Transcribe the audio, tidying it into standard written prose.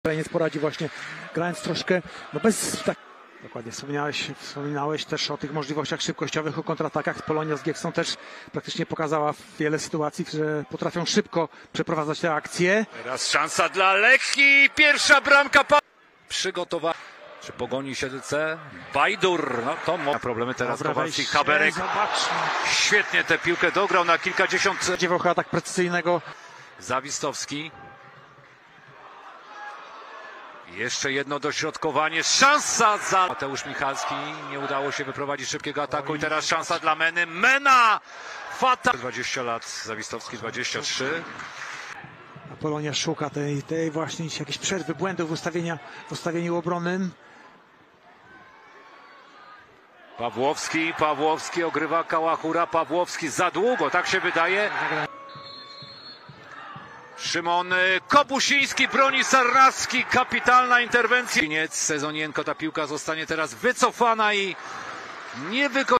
Nie poradzi właśnie, grając troszkę, no bez tak. Dokładnie, wspominałeś też o tych możliwościach szybkościowych, o kontratakach. Polonia z Gieksą też praktycznie pokazała wiele sytuacji, że potrafią szybko przeprowadzać te akcje. Teraz szansa dla Lechii, pierwsza bramka przygotowana. Czy pogoni Siedlce? Bajdur, no to ma problemy teraz. Dobra, Kowalski, Haberek. Świetnie tę piłkę dograł na kilkadziesiąt. Spodziewał chyba tak precyzyjnego. Zawistowski. Jeszcze jedno dośrodkowanie, szansa za Mateusz Michalski, nie udało się wyprowadzić szybkiego ataku i teraz szansa dla Meny, Mena! Fata! 20 lat, Zawistowski 23. A Polonia szuka tej właśnie jakiejś przerwy, błędów w ustawieniu obronnym. Pawłowski ogrywa Kałachura, Pawłowski za długo, tak się wydaje. Szymon Kobusiński broni Sarnacki, kapitalna interwencja. Sezonienko, ta piłka zostanie teraz wycofana i nie wykonana.